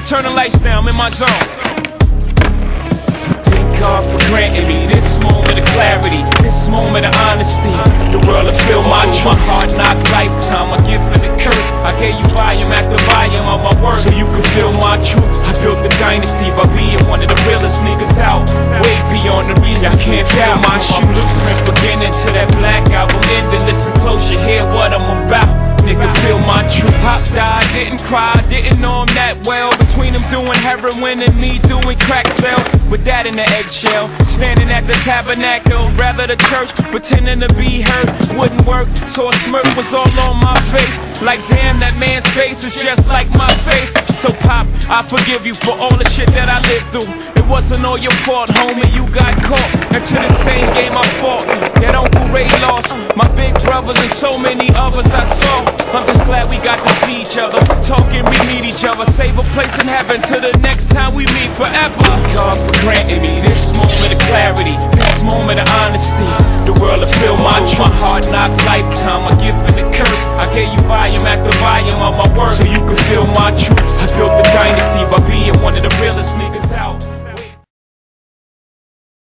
turn the lights down, I'm in my zone. Thank God for granting me this moment of clarity, this moment of honesty. The world will feel my truth. My hard knock lifetime, a gift and a curse. I gave you volume after volume of my work, so you could feel my truths. I built the dynasty by being one of the realest niggas out, way beyond the reason I can't feel my shoes. Blueprint beginning to that Black album ending. Listen close, you hear what I'm about. Nigga, feel my truth. Pop died, didn't cry, didn't know him that well. Between him doing heroin and me doing crack sales, with that in the eggshell, standing at the tabernacle, rather the church, pretending to be hurt, wouldn't work, so a smirk was all on my face. Like damn, that man's face is just like my face. So Pop, I forgive you for all the shit that I lived through. It wasn't all your fault, homie, you got caught into the same game I fought, that Uncle Ray lost. My big brothers and so many others I saw. I'm just glad we got to see each other, talking, we meet each other, save a place in heaven till the next time we meet forever. Thank God for granting me this moment of clarity, this moment of honesty. The world will feel my truth. My hard knock lifetime, a gift and a curse. I gave you volume after volume of my work, so you could feel my truths. I built the dynasty by being one of the realest niggas out.